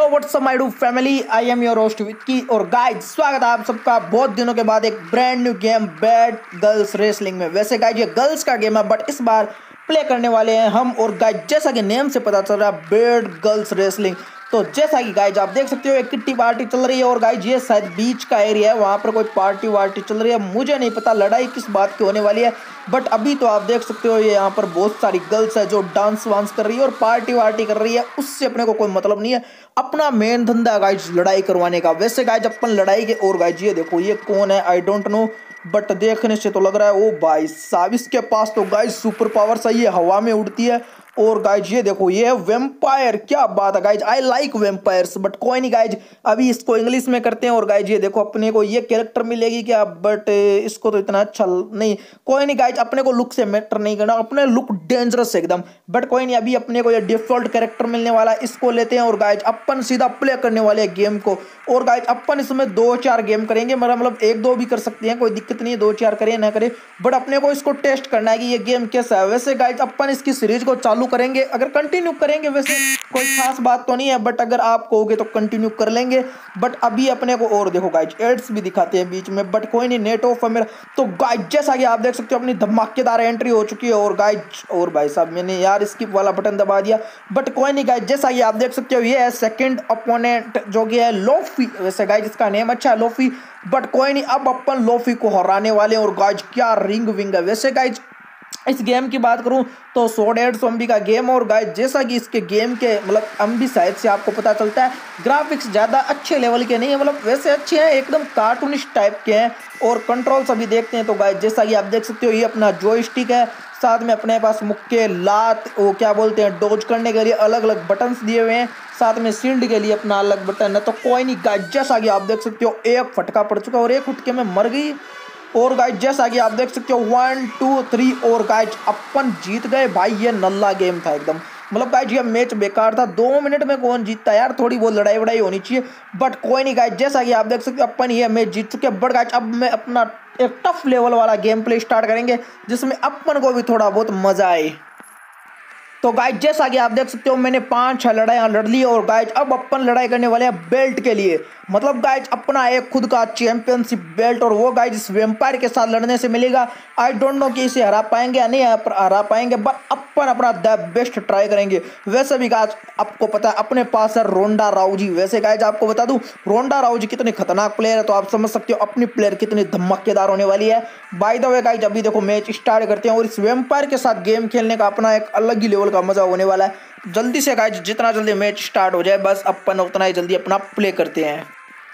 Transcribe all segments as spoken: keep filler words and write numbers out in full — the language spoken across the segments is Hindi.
What's up my do family, I am your host Vicky. और गाइज स्वागत है आप सबका बहुत दिनों के बाद एक brand new game bad girls wrestling में। वैसे गाइज ये गर्ल्स का गेम है बट इस बार प्ले करने वाले हैं हम। और गाइज जैसा कि नेम से पता चल रहा है बैड गर्ल्स रेसलिंग, तो जैसा कि गाइज आप देख सकते हो एक किट्टी पार्टी चल रही है। और गाइज ये शायद बीच का एरिया है, वहाँ पर कोई पार्टी वार्टी चल रही है। मुझे नहीं पता लड़ाई किस बात की होने वाली है, बट अभी तो आप देख सकते हो ये यहाँ पर बहुत सारी गर्ल्स है जो डांस वांस कर रही है और पार्टी वार्टी कर रही है। उससे अपने को कोई मतलब नहीं है, अपना मेन धंधा गाइज लड़ाई करवाने का। वैसे गाइज अपन लड़ाई के, और गाइज ये देखो ये कौन है आई डोंट नो, बट देखने से तो लग रहा है ओ भाई साहब इसके पास तो गाइज सुपर पावर सही है, हवा में उड़ती है। और गाइज ये देखो ये है वेम्पायर, क्या बात है guys, I like vampires. But कोई नहीं गाइज, अभी इसको इंग्लिश में करते हैं। और गाइज ये देखो अपने को ये कैरेक्टर मिलेगी क्या, बट इसको तो इतना अच्छा नहीं। कोई नहीं गाइज, अपने को लुक से मैटर नहीं करना, अपने लुक डेंजरस एकदम। बट कोई नहीं, अभी अपने को ये डिफॉल्ट कैरेक्टर मिलने वाला है, इसको लेते हैं। और गाइज अपन सीधा प्ले करने वाले हैं गेम को। और गाइज अपन इसमें दो चार गेम करेंगे, मतलब एक दो भी कर सकते हैं, कोई दिक्कत नहीं है, दो चार करें ना करें, बट अपने को इसको टेस्ट करना है कि ये गेम कैसा है। वैसे गाइज अपन इसकी सीरीज को चालू करेंगे, अगर कंटिन्यू करेंगे वैसे कोई खास बात तो नहीं है, बट अगर आप कहोगे तो कंटिन्यू कर लेंगे। बट अभी अपने को, और देखो गाइज एड्स भी दिखाते हैं बीच में, बट कोई नहीं, नेट ऑफ है मेरा। तो गाइज जैसा कि आप देख सकते हो अपनी धमाकेदार एंट्री हो चुकी है। और गाइज, और भाई साहब मैंने यार स्किप वाला बटन दबा दिया, बट कोई नहीं गाइज, जैसा कि आप देख सकते हो ये है सेकंड अपोनेंट जो कि है लोफी। वैसे गाइज इसका नेम अच्छा है लोफी, बट कोई नहीं, अब अपन लोफी को हराने वाले हैं। और गाइज क्या रिंग विंग है। वैसे गाइज इस गेम की बात करूं तो सौ डेढ़ सौ एमबी का गेम। और गाइज जैसा कि इसके गेम के मतलब एमबी साइज से आपको पता चलता है, ग्राफिक्स ज़्यादा अच्छे लेवल के नहीं है, मतलब वैसे अच्छे हैं, एकदम कार्टूनिस्ट टाइप के हैं। और कंट्रोल्स अभी देखते हैं तो गाइज जैसा कि आप देख सकते हो ये अपना जॉयस्टिक है, साथ में अपने पास मुक्के लात वो क्या बोलते हैं डोज करने के लिए अलग अलग बटन्स दिए हुए हैं, साथ में शील्ड के लिए अपना अलग बटन है। तो कोई नहीं गाइज, जैसा कि आप देख सकते हो एक फटका पड़ चुका और एक फटके में मर गई। और गाइज जैसा कि आप देख सकते हो वन टू थ्री, और गाइज अपन जीत गए भाई। ये नल्ला गेम था एकदम, मतलब गाइज ये मैच बेकार था, दो मिनट में कौन जीतता यार, थोड़ी बहुत लड़ाई वड़ाई होनी चाहिए। बट कोई नहीं गाइज, जैसा कि आप देख सकते हो अपन ये मैच जीत चुके हैं। बट गाइज अब मैं अपना एक टफ लेवल वाला गेम प्ले स्टार्ट करेंगे जिसमें अपन को भी थोड़ा बहुत मजा आए। तो गाइज जैसा कि आप देख सकते हो मैंने पांच छह लड़ाइयाँ लड़ ली। और गाइज अब अपन लड़ाई करने वाले हैं बेल्ट के लिए, मतलब गाइज अपना एक खुद का चैंपियनशिप बेल्ट, और वो गाइज इस वेम्पायर के साथ लड़ने से मिलेगा। आई डोंट नो कि इसे हरा पाएंगे या नहीं हरा पाएंगे, बट अपन अपना द बेस्ट ट्राई करेंगे। वैसे भी गाइज आपको पता है अपने पास है रोंडा राउजी। वैसे गाइज आपको बता दूं रोंडा राउजी कितनी खतरनाक प्लेयर है, तो आप समझ सकते हो अपनी प्लेयर कितनी धमाकेदार होने वाली है। बाय द वे गाइज अभी देखो मैच स्टार्ट करते हैं, और इस वेम्पायर के साथ गेम खेलने का अपना एक अलग ही लेवल का मजा होने वाला है। जल्दी से गाइज जितना जल्दी मैच स्टार्ट हो जाए बस अपन उतना ही जल्दी अपना प्ले करते हैं।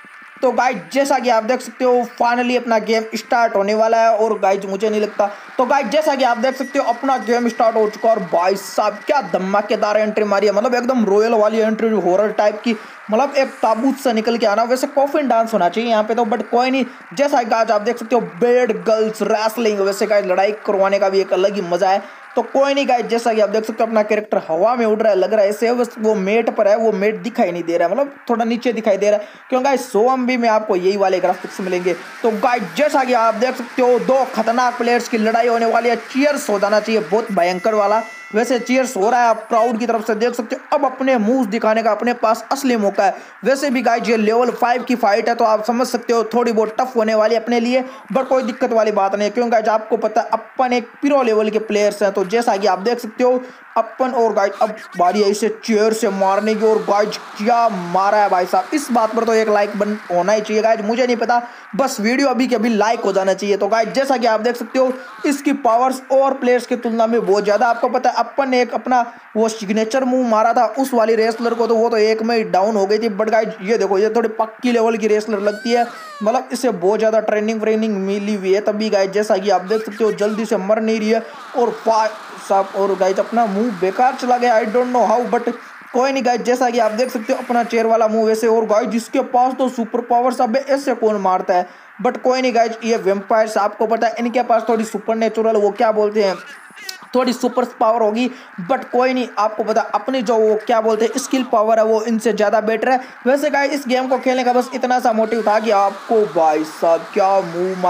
तो गाइज जैसा कि आप देख सकते हो फाइनली अपना गेम स्टार्ट होने वाला है। और गाइज मुझे नहीं लगता, तो गाइज जैसा कि आप देख सकते हो अपना गेम स्टार्ट हो चुका है। और भाई साहब क्या धमाकेदार एंट्री मारी है, मतलब एकदम रॉयल वाली एंट्री, हॉरर टाइप की, मतलब एक ताबूत से निकल के आना। वैसे कॉफिन डांस होना चाहिए यहाँ पे तो, बट कोई नहीं। जैसा कि गाइज आप देख सकते हो बेड गर्ल्स रेसलिंग, वैसे गाइज लड़ाई करवाने का भी एक अलग ही मजा है। तो कोई नहीं गाइज, जैसा कि आप देख सकते हो अपना कैरेक्टर हवा में उड़ रहा है, लग रहा है ऐसे बस वो मेट पर है, वो मेट दिखाई नहीं दे रहा है, मतलब थोड़ा नीचे दिखाई दे रहा है, क्योंकि गाइज सौ एमबी में आपको यही वाले ग्राफिक्स मिलेंगे। तो गाइज जैसा कि आप देख सकते हो दो खतरनाक प्लेयर्स की लड़ाई होने वाली है, चीयर्स हो जाना चाहिए बहुत भयंकर वाला। वैसे चीयर्स हो रहा है, आप प्राउड की तरफ से देख सकते हो। अब अपने मूव दिखाने का अपने पास असली मौका है। वैसे भी गाइज ये लेवल फाइव की फाइट है, तो आप समझ सकते हो थोड़ी बहुत टफ होने वाली है अपने लिए, बट कोई दिक्कत वाली बात नहीं है, क्योंकि गाइज आपको पता है अपन एक प्रो लेवल के प्लेयर्स हैं। तो जैसा कि आप देख सकते हो अपन, और गाइज अब बारी है इसे चेयर से मारने की। और गाइज क्या मारा है भाई साहब, इस बात पर तो एक लाइक बन होना ही चाहिए गाइज, मुझे नहीं पता, बस वीडियो अभी के अभी लाइक हो जाना चाहिए। तो गाइज जैसा कि आप देख सकते हो इसकी पावर्स और प्लेयर्स की तुलना में बहुत ज्यादा, आपको पता है अपन ने एक अपना वो सिग्नेचर मूव मारा था उस वाली रेसलर को, तो वो तो एक में ही डाउन हो गई थी। बट गाइज ये देखो ये थोड़ी पक्की लेवल की रेसलर लगती है, मतलब इसे बहुत ज्यादा ट्रेनिंग व्रेनिंग मिली हुई है, तभी गाइज जैसा कि आप देख सकते हो जल्दी से मर नहीं रही है। और साहब और गाइज अपना मूव बेकार चला गया, I don't know how, but कोई नहीं गाइज जैसा कि आप देख सकते हो अपना चेयर वाला मूव ऐसे। और गाइज जिसके पास तो सुपर पावर सब ऐसे कौन मारता है, बट कोई नहीं गाइज ये वेम्पायर्स आपको पता है इनके पास थोड़ी सुपर नेचुरल वो क्या बोलते हैं थोड़ी सुपर पावर होगी, बट कोई नहीं आपको पता अपनी जो वो क्या बोलते हैं स्किल पावर है वो इनसे ज़्यादा बेटर है। वैसे गाइस इस गेम को खेलने का बस इतना सा मोटिव था कि आपको भाई साहब क्या मूव मारा है,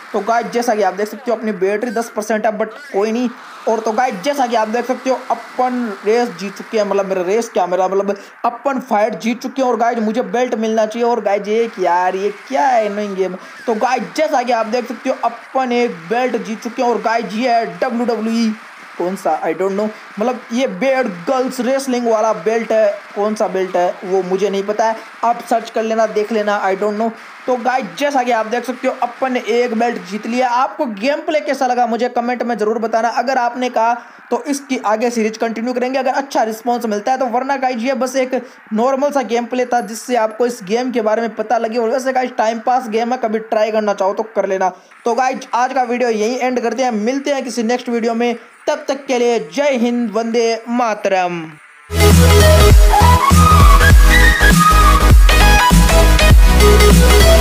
तो गाइस जैसा कि आप देख सकते हो अपनी बैटरी दस परसेंट है, बट कोई नहीं। और तो गाइस जैसा कि आप देख सकते हो अपन रेस जीत चुके हैं, मतलब मेरा रेस क्या मेरा मतलब अपन फाइट जीत चुके हैं। और गाइस मुझे बेल्ट मिलना चाहिए। और गाइस ये यार ये क्या है एनोइंग गेम। तो गाइस जैसा कि आप देख सकते हो अपन एक बेल्ट जीत चुके हैं। और गाइस ये है डब्ल्यू डब्ल्यू ई कौन सा आई डोंट नो, मतलब ये बेड गर्ल्स रेसलिंग वाला बेल्ट है। कौन सा बेल्ट है वो मुझे नहीं पता है, आप सर्च कर लेना देख लेना, आई डोंट नो। तो गाइस जैसा कि आप देख सकते हो अपन ने एक बेल्ट जीत लिया। आपको गेम प्ले कैसा लगा मुझे कमेंट में जरूर बताना। अगर आपने कहा तो इसकी आगे सीरीज कंटिन्यू करेंगे अगर अच्छा रिस्पॉन्स मिलता है तो, वरना गाइस ये बस एक नॉर्मल सा गेम प्ले था जिससे आपको इस गेम के बारे में पता लगे। और वैसे गाइस टाइम पास गेम है, कभी ट्राई करना चाहो तो कर लेना। तो गाइस आज का वीडियो यहीं एंड करते हैं, मिलते हैं किसी नेक्स्ट वीडियो में, तब तक के लिए जय Hind, Vande Mataram. We'll be right back.